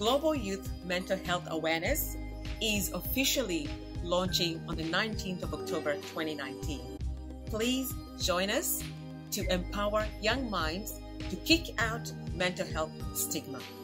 Global Youth Mental Health Awareness is officially launching on the 19th of October 2019. Please join us to empower young minds to kick out mental health stigma.